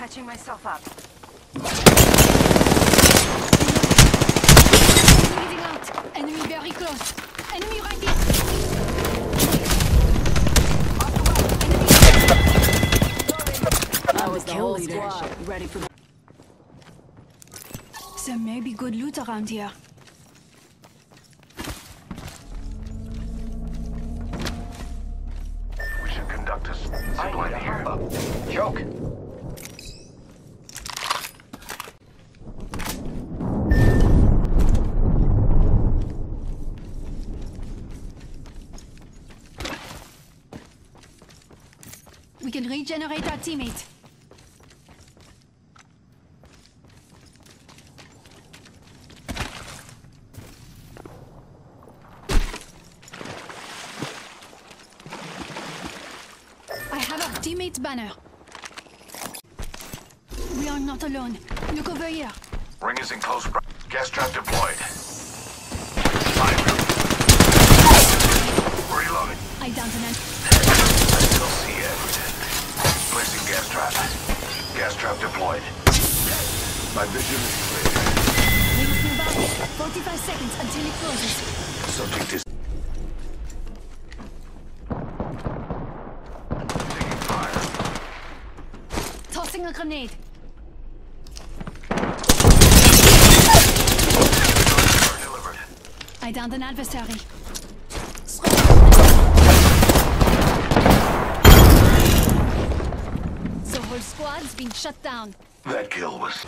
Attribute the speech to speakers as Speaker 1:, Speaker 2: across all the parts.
Speaker 1: Patching myself up.
Speaker 2: Bleeding out. Enemy very close. Enemy right here.
Speaker 1: That was the whole squad. Ready for...
Speaker 2: There may be good loot around here.
Speaker 3: We should conduct a zipline here.
Speaker 4: Joke.
Speaker 2: We can regenerate our teammate. I have our teammate's banner. We are not alone. Look over here.
Speaker 3: Ring is in close. Gas trap deployed. Reloading.
Speaker 2: I downed an enemy.
Speaker 3: I still see evidence. Placing gas trap. Gas trap deployed. My vision is clear.
Speaker 2: Rings nearby. 45 seconds until it closes.
Speaker 3: Subject is taking fire.
Speaker 2: Tossing a grenade.
Speaker 3: Delivered.
Speaker 2: I downed an adversary. The whole squad's been shut down.
Speaker 3: That kill was.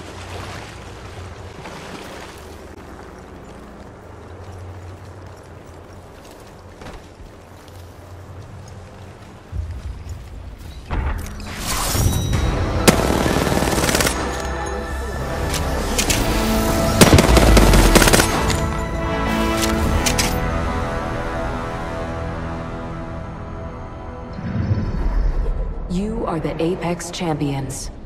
Speaker 5: You are the Apex Champions.